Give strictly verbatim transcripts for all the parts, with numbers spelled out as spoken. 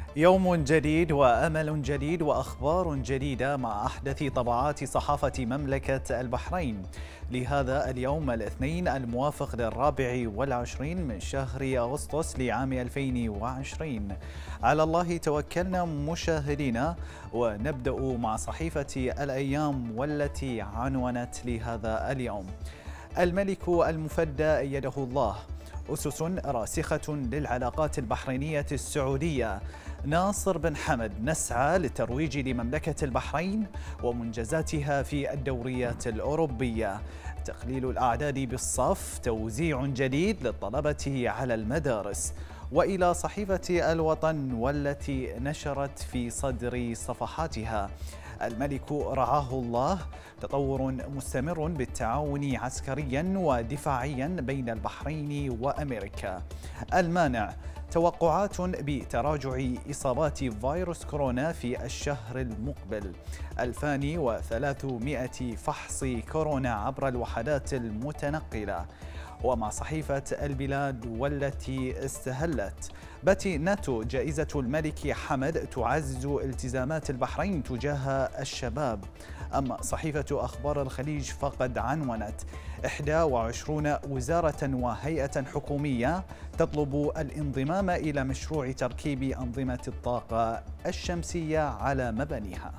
يوم جديد وأمل جديد وأخبار جديدة مع أحدث طبعات صحافة مملكة البحرين لهذا اليوم الاثنين الموافق للرابع والعشرين من شهر أغسطس لعام ألفين وعشرين. على الله توكلنا مشاهدينا، ونبدأ مع صحيفة الأيام والتي عنونت لهذا اليوم: الملك المفدى أيده الله، أسس راسخة للعلاقات البحرينية السعودية. ناصر بن حمد: نسعى للترويج لمملكة البحرين ومنجزاتها في الدوريات الأوروبية. تقليل الأعداد بالصف، توزيع جديد للطلبة على المدارس. وإلى صحيفة الوطن والتي نشرت في صدر صفحاتها: الملك رعاه الله، تطور مستمر بالتعاون عسكريا ودفاعيا بين البحرين وأمريكا. المانع: توقعات بتراجع إصابات فيروس كورونا في الشهر المقبل. ألفان وثلاثمائة فحص كورونا عبر الوحدات المتنقلة. ومع صحيفة البلاد والتي استهلت: باتي ناتو، جائزة الملك حمد تعزز التزامات البحرين تجاه الشباب. أما صحيفة أخبار الخليج فقد عنونت: إحدى وعشرين وزارة وهيئة حكومية تطلب الانضمام إلى مشروع تركيب أنظمة الطاقة الشمسية على مبانيها.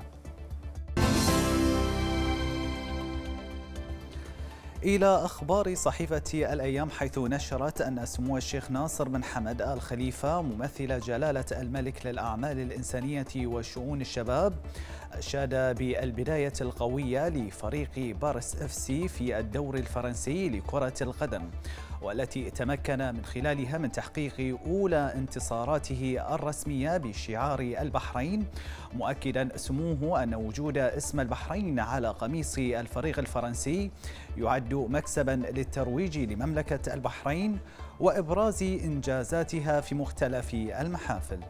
إلى أخبار صحيفة الأيام، حيث نشرت أن سمو الشيخ ناصر بن حمد آل خليفة ممثل جلالة الملك للأعمال الإنسانية وشؤون الشباب أشاد بالبداية القوية لفريق بارس اف سي في الدور الفرنسي لكرة القدم، والتي تمكن من خلالها من تحقيق أولى انتصاراته الرسمية بشعار البحرين، مؤكدا سموه أن وجود اسم البحرين على قميص الفريق الفرنسي يعد مكسبا للترويج لمملكة البحرين وإبراز إنجازاتها في مختلف المحافل.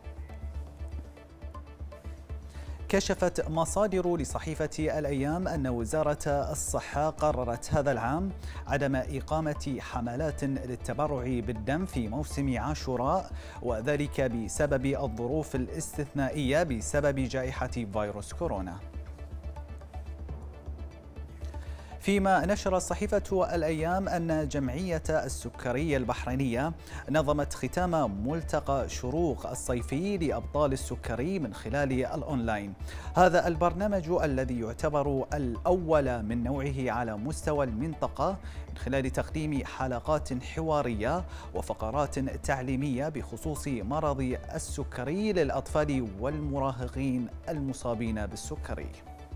كشفت مصادر لصحيفة الأيام أن وزارة الصحة قررت هذا العام عدم إقامة حملات للتبرع بالدم في موسم عاشوراء، وذلك بسبب الظروف الاستثنائية بسبب جائحة فيروس كورونا. فيما نشر صحيفة الأيام أن جمعية السكري البحرينية نظمت ختام ملتقى شروق الصيفي لأبطال السكري من خلال الأونلاين. هذا البرنامج الذي يعتبر الأول من نوعه على مستوى المنطقة، من خلال تقديم حلقات حوارية وفقرات تعليمية بخصوص مرض السكري للأطفال والمراهقين المصابين بالسكري.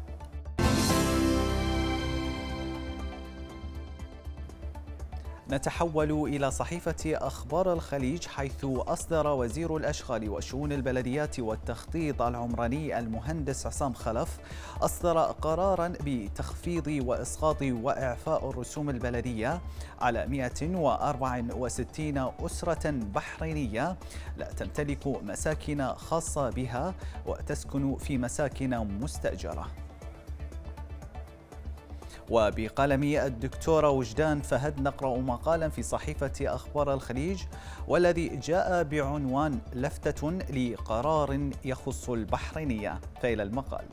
نتحول إلى صحيفة أخبار الخليج، حيث أصدر وزير الأشغال وشؤون البلديات والتخطيط العمراني المهندس عصام خلف أصدر قراراً بتخفيض وإسقاط وإعفاء الرسوم البلدية على مئة وأربعة وستين أسرة بحرينية لا تمتلك مساكن خاصة بها وتسكن في مساكن مستأجرة. وبقلم الدكتورة وجدان فهد نقرأ مقالا في صحيفة أخبار الخليج والذي جاء بعنوان لفتة لقرار يخص البحرينية، فإلى المقال: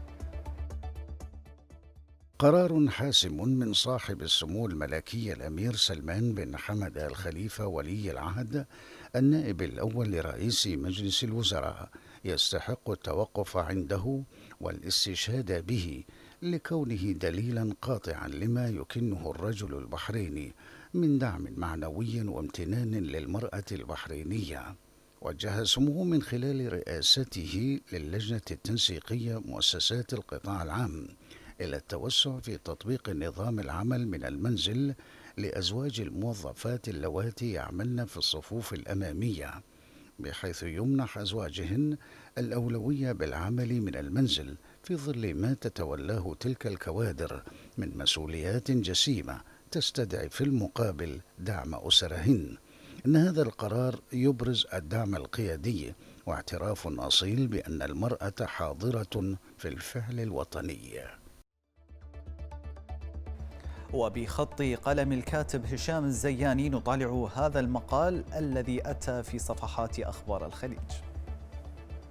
قرار حاسم من صاحب السمو الملكي الأمير سلمان بن حمد آل خليفة ولي العهد النائب الأول لرئيس مجلس الوزراء يستحق التوقف عنده والاستشهاد به، لكونه دليلا قاطعا لما يكنه الرجل البحريني من دعم معنوي وامتنان للمرأة البحرينية. وجه سموه من خلال رئاسته للجنة التنسيقية مؤسسات القطاع العام إلى التوسع في تطبيق نظام العمل من المنزل لأزواج الموظفات اللواتي يعملن في الصفوف الأمامية، بحيث يمنح أزواجهن الأولوية بالعمل من المنزل في ظل ما تتولاه تلك الكوادر من مسؤوليات جسيمة تستدعي في المقابل دعم أسرهن. إن هذا القرار يبرز الدعم القيادي واعتراف أصيل بأن المرأة حاضرة في الفعل الوطني. وبخط قلم الكاتب هشام الزياني نطالع هذا المقال الذي أتى في صفحات أخبار الخليج.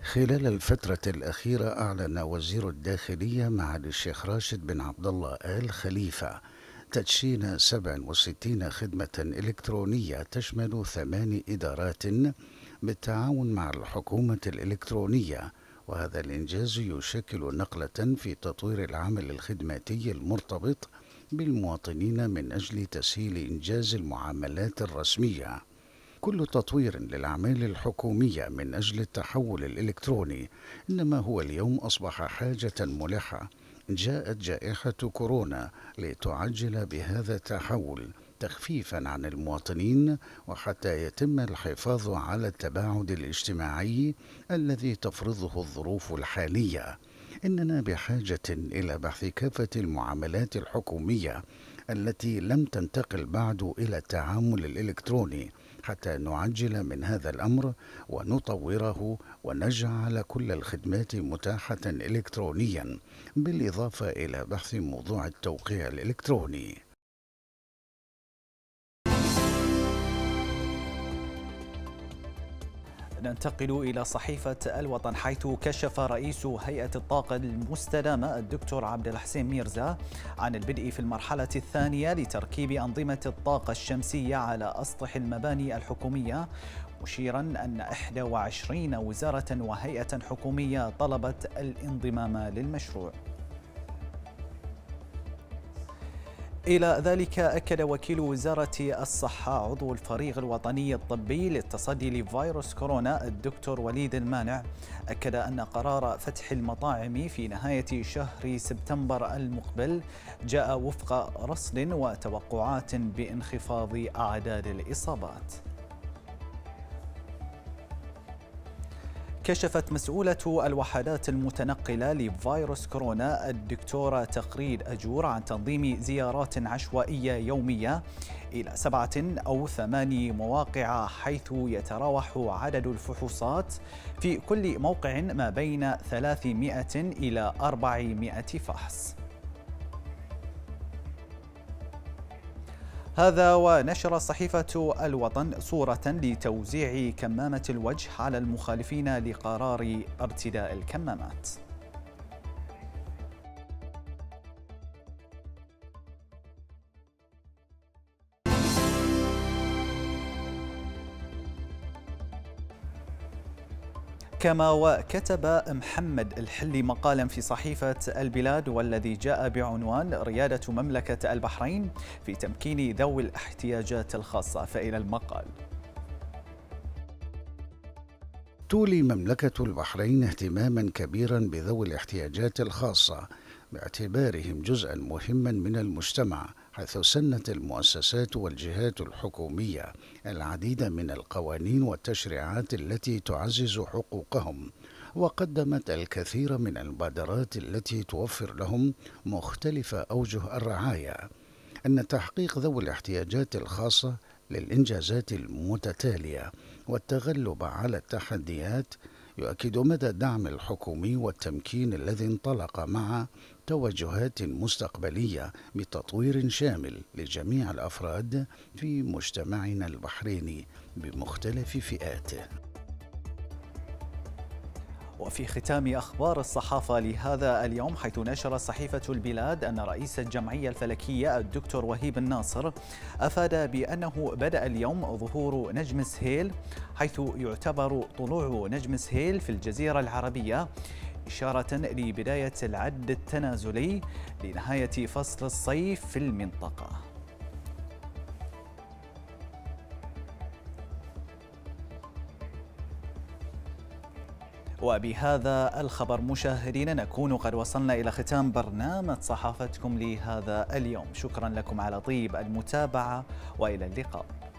خلال الفترة الأخيرة أعلن وزير الداخلية معالي الشيخ راشد بن عبد الله آل خليفة تدشين سبع وستين خدمة إلكترونية تشمل ثمان إدارات بالتعاون مع الحكومة الإلكترونية، وهذا الإنجاز يشكل نقلة في تطوير العمل الخدماتي المرتبط بالمواطنين من أجل تسهيل إنجاز المعاملات الرسمية. كل تطوير للأعمال الحكومية من أجل التحول الإلكتروني، إنما هو اليوم أصبح حاجة ملحة. جاءت جائحة كورونا لتعجل بهذا التحول تخفيفا عن المواطنين، وحتى يتم الحفاظ على التباعد الاجتماعي الذي تفرضه الظروف الحالية. إننا بحاجة إلى بحث كافة المعاملات الحكومية التي لم تنتقل بعد إلى التعامل الإلكتروني، حتى نعجل من هذا الأمر ونطوره ونجعل كل الخدمات متاحة إلكترونيا، بالإضافة إلى بحث موضوع التوقيع الإلكتروني. ننتقل إلى صحيفة الوطن، حيث كشف رئيس هيئة الطاقة المستدامة الدكتور عبد الحسين ميرزا عن البدء في المرحلة الثانية لتركيب أنظمة الطاقة الشمسية على أسطح المباني الحكومية، مشيرا أن إحدى وعشرين وزارة وهيئة حكومية طلبت الانضمام للمشروع. إلى ذلك أكد وكيل وزارة الصحة عضو الفريق الوطني الطبي للتصدي لفيروس كورونا الدكتور وليد المانع، أكد أن قرار فتح المطاعم في نهاية شهر سبتمبر المقبل جاء وفق رصد وتوقعات بانخفاض أعداد الإصابات. كشفت مسؤولة الوحدات المتنقلة لفيروس كورونا الدكتورة تقريد أجور عن تنظيم زيارات عشوائية يومية إلى سبعة أو ثماني مواقع، حيث يتراوح عدد الفحوصات في كل موقع ما بين ثلاثمائة إلى أربعمائة فحص. هذا ونشر صحيفة الوطن صورة لتوزيع كمامة الوجه على المخالفين لقرار ارتداء الكمامات. كما وكتب محمد الحلي مقالا في صحيفة البلاد والذي جاء بعنوان ريادة مملكة البحرين في تمكين ذوي الاحتياجات الخاصة، فإلى المقال. تولي مملكة البحرين اهتماما كبيرا بذوي الاحتياجات الخاصة باعتبارهم جزءا مهما من المجتمع، حيث سنت المؤسسات والجهات الحكومية العديد من القوانين والتشريعات التي تعزز حقوقهم، وقدمت الكثير من المبادرات التي توفر لهم مختلف أوجه الرعاية. أن تحقيق ذوي الاحتياجات الخاصة للإنجازات المتتالية والتغلب على التحديات يؤكد مدى الدعم الحكومي والتمكين الذي انطلق مع توجهات مستقبلية بتطوير شامل لجميع الأفراد في مجتمعنا البحريني بمختلف فئاته. وفي ختام أخبار الصحافة لهذا اليوم، حيث نشر صحيفة البلاد أن رئيس الجمعية الفلكية الدكتور وهيب الناصر أفاد بأنه بدأ اليوم ظهور نجم سهيل، حيث يعتبر طلوع نجم سهيل في الجزيرة العربية إشارة لبداية العد التنازلي لنهاية فصل الصيف في المنطقة. وبهذا الخبر مشاهدينا نكون قد وصلنا إلى ختام برنامج صحافتكم لهذا اليوم. شكرا لكم على طيب المتابعة وإلى اللقاء.